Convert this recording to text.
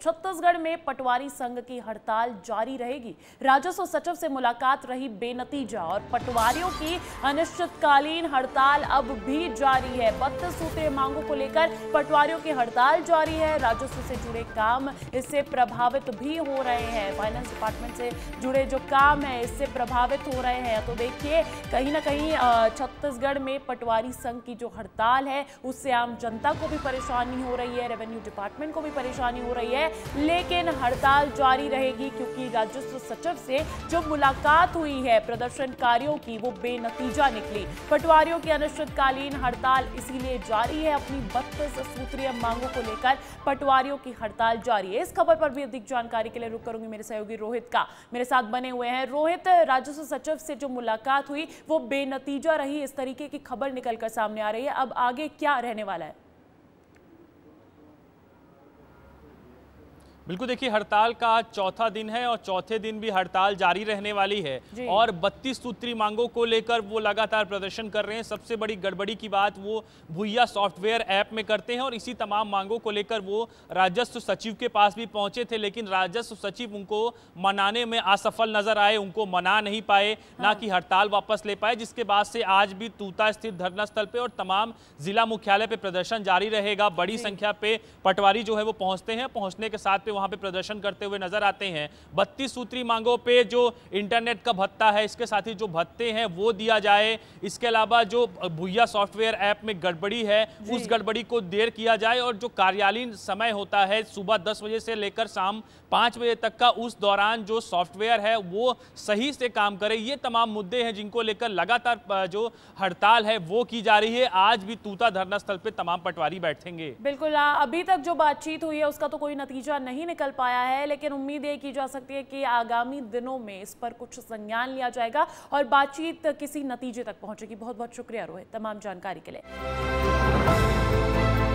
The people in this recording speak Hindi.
छत्तीसगढ़ में पटवारी संघ की हड़ताल जारी रहेगी। राजस्व सचिव से मुलाकात रही बेनतीजा और पटवारियों की अनिश्चितकालीन हड़ताल अब भी जारी है। 32 सूत्रीय मांगों को लेकर पटवारियों की हड़ताल जारी है। राजस्व से जुड़े काम इससे प्रभावित भी हो रहे हैं। फाइनेंस डिपार्टमेंट से जुड़े जो काम है इससे प्रभावित हो रहे हैं। तो देखिए कहीं ना कहीं छत्तीसगढ़ में पटवारी संघ की जो हड़ताल है उससे आम जनता को भी परेशानी हो रही है, रेवेन्यू डिपार्टमेंट को भी परेशानी हो रही है, लेकिन हड़ताल जारी रहेगी क्योंकि राजस्व सचिव से जो मुलाकात हुई है प्रदर्शनकारियों की वो बेनतीजा निकली। पटवारियों की अनिश्चितकालीन हड़ताल इसीलिए जारी है। अपनी 32 सूत्रीय मांगों को लेकर पटवारियों की हड़ताल जारी है। इस खबर पर भी अधिक जानकारी के लिए रुक करूंगी मेरे सहयोगी रोहित का, मेरे साथ बने हुए हैं। रोहित, राजस्व सचिव से जो मुलाकात हुई वो बेनतीजा रही, इस तरीके की खबर निकलकर सामने आ रही है। अब आगे क्या रहने वाला है? बिल्कुल, देखिए हड़ताल का आज चौथा दिन है और चौथे दिन भी हड़ताल जारी रहने वाली है और 32 सूत्री मांगों को लेकर वो लगातार प्रदर्शन कर रहे हैं। सबसे बड़ी गड़बड़ी की बात वो भुइया सॉफ्टवेयर ऐप में करते हैं और इसी तमाम मांगों को लेकर वो राजस्व सचिव के पास भी पहुंचे थे, लेकिन राजस्व सचिव उनको मनाने में असफल नजर आए, उनको मना नहीं पाए, ना कि हड़ताल वापस ले पाए, जिसके बाद से आज भी तूता स्थित धरना स्थल पे और तमाम जिला मुख्यालय पे प्रदर्शन जारी रहेगा। बड़ी संख्या पे पटवारी जो है वो पहुंचते हैं, पहुंचने के साथ वहां पे प्रदर्शन करते हुए नजर आते हैं। 32 सूत्री मांगों पे जो इंटरनेट का भत्ता है, इसके साथ ही जो भत्ते हैं वो दिया जाए, इसके अलावा जो भुइया सॉफ्टवेयर ऐप में गड़बड़ी है उस गड़बड़ी को देर किया जाए और जो कार्यालयीन समय होता है सुबह 10 बजे से लेकर शाम 5 बजे तक का, उस दौरान जो सॉफ्टवेयर है वो सही से काम करे। ये तमाम मुद्दे हैं जिनको लेकर लगातार जो हड़ताल है वो की जा रही है। आज भी तूता धरना स्थल पे तमाम पटवारी बैठेंगे। बिल्कुल, अभी तक जो बातचीत हुई है उसका तो कोई नतीजा नहीं निकल पाया है, लेकिन उम्मीद ये की जा सकती है कि आगामी दिनों में इस पर कुछ संज्ञान लिया जाएगा और बातचीत किसी नतीजे तक पहुंचेगी। बहुत बहुत शुक्रिया रोहित तमाम जानकारी के लिए।